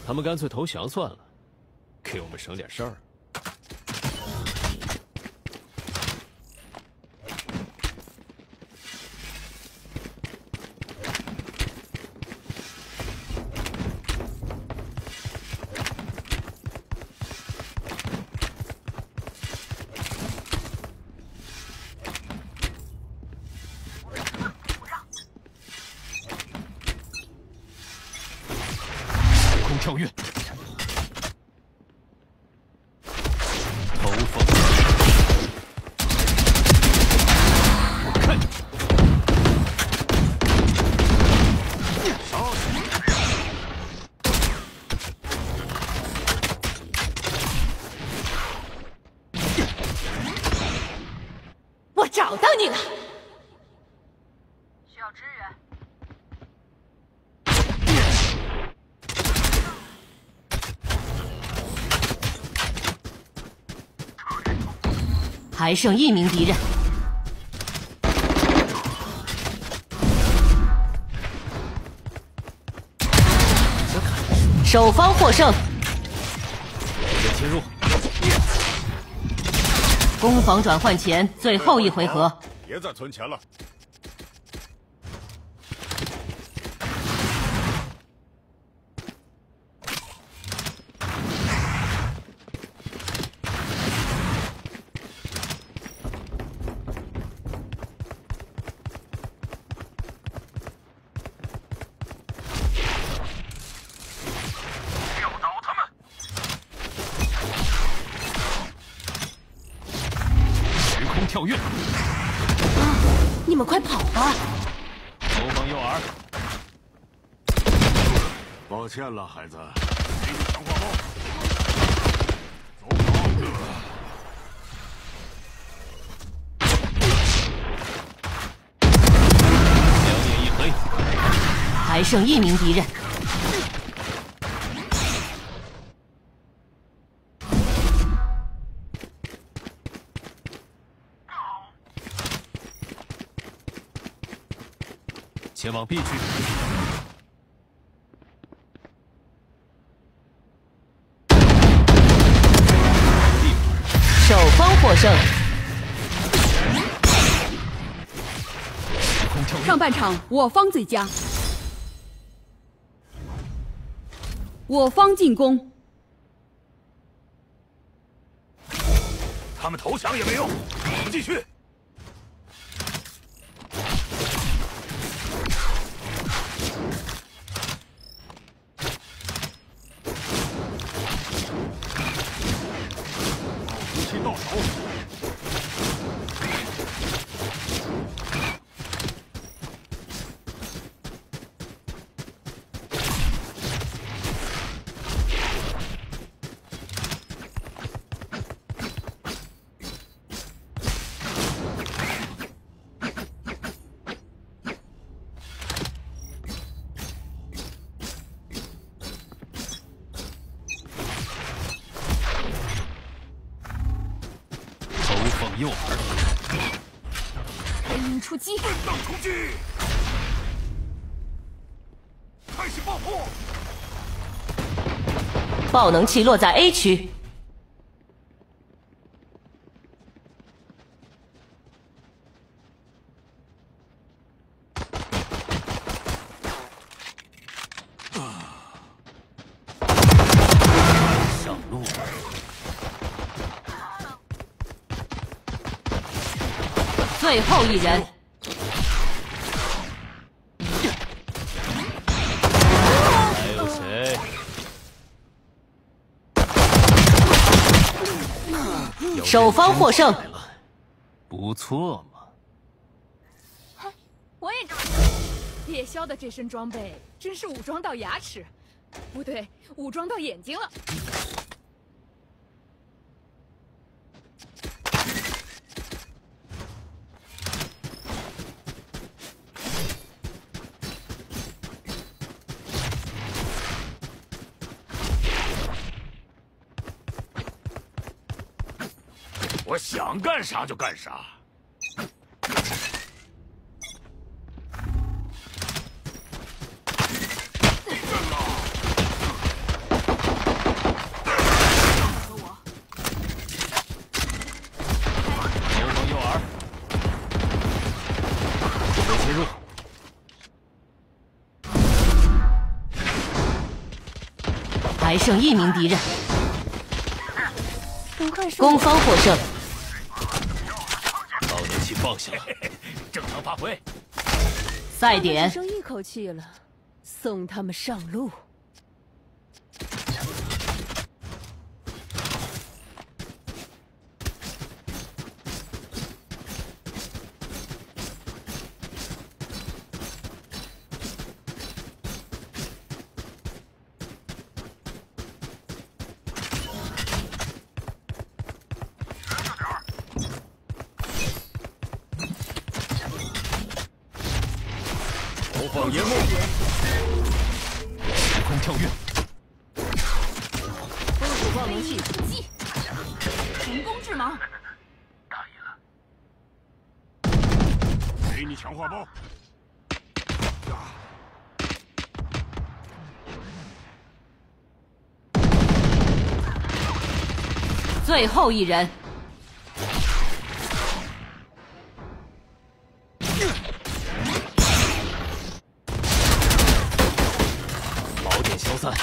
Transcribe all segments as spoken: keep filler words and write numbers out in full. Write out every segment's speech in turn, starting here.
他们干脆投降算了，给我们省点事儿。 跳跃， 头风， 看， 烧死！ 我找到你了。 需要支援。 还剩一名敌人，守方获胜。 切入， 攻防转换前最后一回合， 别再存钱了。 跳跃！ 你们快跑吧！ 后方诱饵。 抱歉了，孩子。 强化包。走跑！ 两点一黑。 还剩一名敌人。 前往 B 区， 守方获胜。 上半场我方最佳，我方进攻。 他们投降也没用，继续。 到手！ 诱饵， 飞鹰出击， 分档出击，开始爆破。 爆能器落在 A 区。 上路。 最后一人， 还有谁？ 守方获胜， 不错嘛。 嘿，我也这么想。夜宵的这身装备真是武装到牙齿，不对，武装到眼睛了。 我想干啥就干啥。地震了！ 还剩一名敌人， 不愧是攻方获胜。 高能器放下了， 正常发挥。 赛点只剩一口气了，送他们上路。 投放烟幕， 时空跳跃， 风属暴能器出击，成功致盲。 给你强化包。 最后一人， 锚点消散，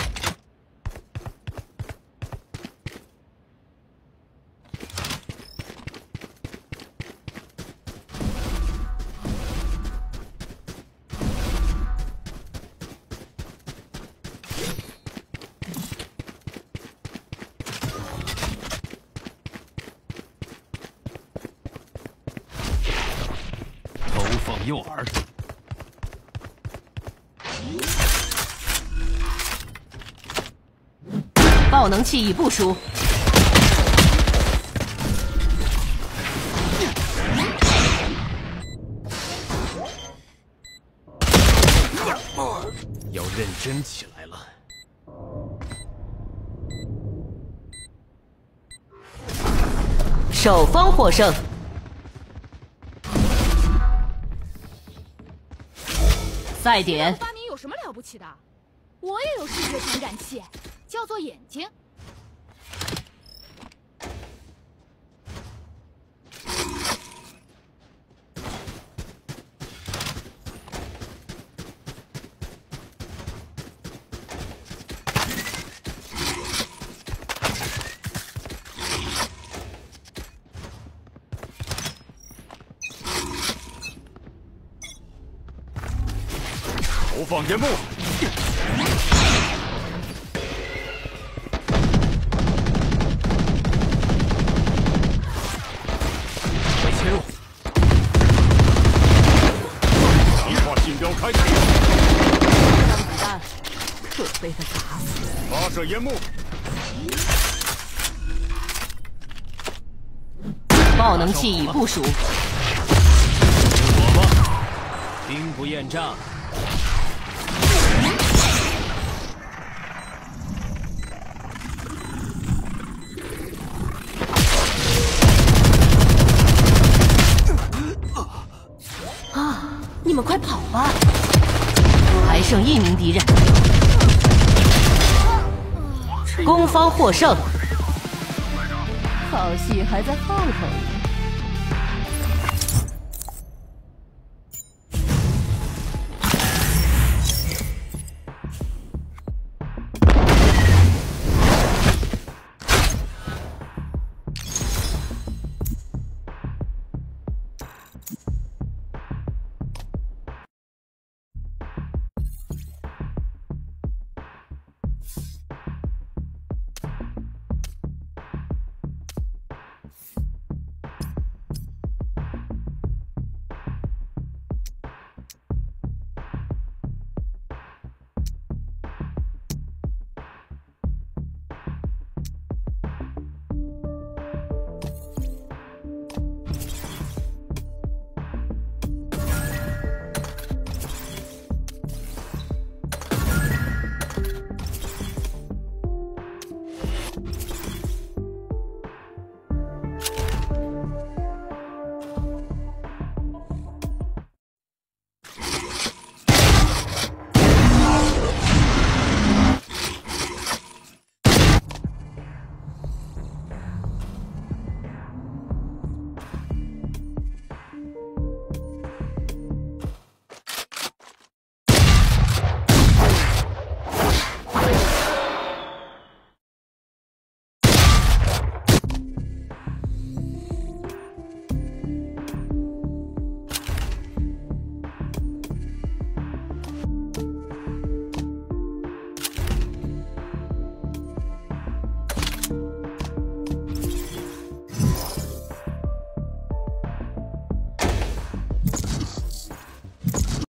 投放诱饵。 爆能器已部署， 要认真起来了。 守方获胜。赛点发明有什么了不起的？我也有视觉传感器，叫做眼睛。 投放烟幕， 被切入， 强化信标开启， 让子弹可被他砸死。 发射烟幕， 爆能器已部署， 我吧，兵不厌诈。 啊！你们快跑吧！还剩一名敌人，攻方获胜。 好戏还在后头呢。